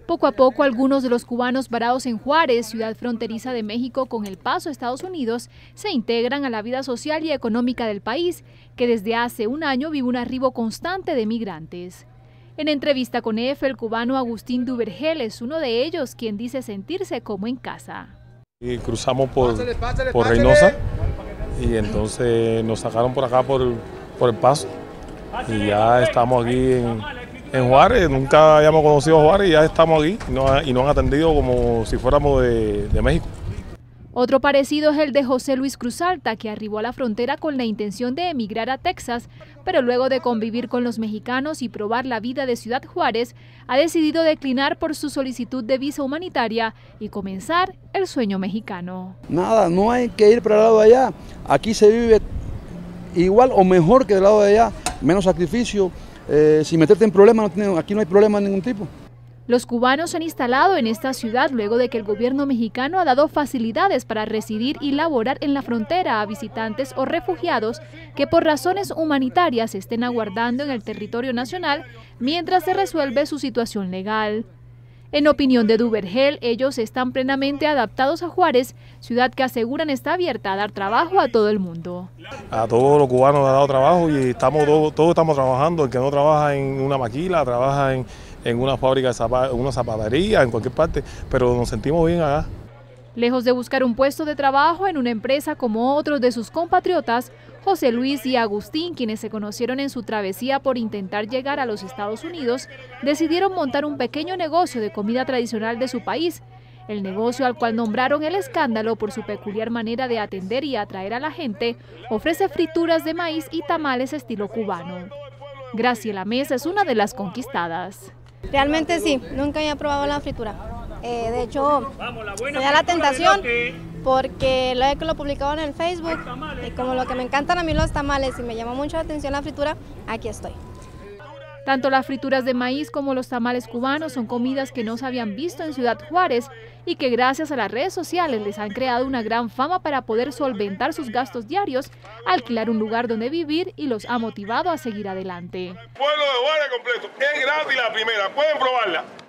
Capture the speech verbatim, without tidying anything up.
Poco a poco, algunos de los cubanos varados en Juárez, ciudad fronteriza de México con El Paso, Estados Unidos, se integran a la vida social y económica del país, que desde hace un año vive un arribo constante de migrantes. En entrevista con E F, el cubano Agustín Duvergel es uno de ellos, quien dice sentirse como en casa. Y cruzamos por, por Reynosa y entonces nos sacaron por acá por, por El Paso y ya estamos aquí en... En Juárez, nunca habíamos conocido a Juárez y ya estamos aquí y nos, y nos han atendido como si fuéramos de, de México. Otro parecido es el de José Luis Cruzalta, que arribó a la frontera con la intención de emigrar a Texas, pero luego de convivir con los mexicanos y probar la vida de Ciudad Juárez, ha decidido declinar por su solicitud de visa humanitaria y comenzar el sueño mexicano. Nada, no hay que ir para el lado de allá, aquí se vive igual o mejor que del lado de allá, menos sacrificio. Eh, sin meterte en problemas, no, aquí no hay problema de ningún tipo. Los cubanos se han instalado en esta ciudad luego de que el gobierno mexicano ha dado facilidades para residir y laborar en la frontera a visitantes o refugiados que por razones humanitarias estén aguardando en el territorio nacional mientras se resuelve su situación legal. En opinión de Duvergel, ellos están plenamente adaptados a Juárez, ciudad que aseguran está abierta a dar trabajo a todo el mundo. A todos los cubanos ha dado trabajo y estamos todos, todos estamos trabajando. El que no trabaja en una maquila, trabaja en, en una fábrica de zapatos, una zapatería, en cualquier parte, pero nos sentimos bien acá. Lejos de buscar un puesto de trabajo en una empresa como otros de sus compatriotas, José Luis y Agustín, quienes se conocieron en su travesía por intentar llegar a los Estados Unidos, decidieron montar un pequeño negocio de comida tradicional de su país, el negocio al cual nombraron El Escándalo por su peculiar manera de atender y atraer a la gente. Ofrece frituras de maíz y tamales estilo cubano. Graciela Mesa es una de las conquistadas. Realmente sí, nunca había probado la fritura. Eh, de hecho, me da la tentación porque lo que lo publicaba en el Facebook y como lo que me encantan a mí los tamales y me llama mucho la atención la fritura, aquí estoy. Tanto las frituras de maíz como los tamales cubanos son comidas que no se habían visto en Ciudad Juárez y que gracias a las redes sociales les han creado una gran fama para poder solventar sus gastos diarios, alquilar un lugar donde vivir y los ha motivado a seguir adelante. Pueblo de Juárez completo, es gratis la primera, pueden probarla.